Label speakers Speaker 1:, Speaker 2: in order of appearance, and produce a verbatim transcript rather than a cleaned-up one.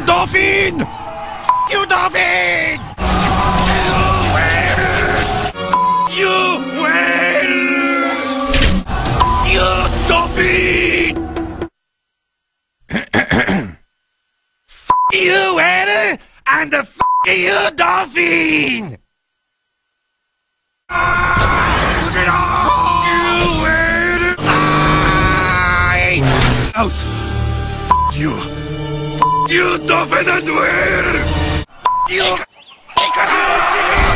Speaker 1: Dolphin! F you, Dolphin! You win! You Dolphin! F you, win! And the f you, Dolphin! You win! Out! F you! F you, Dolphin and win! You! Take it out!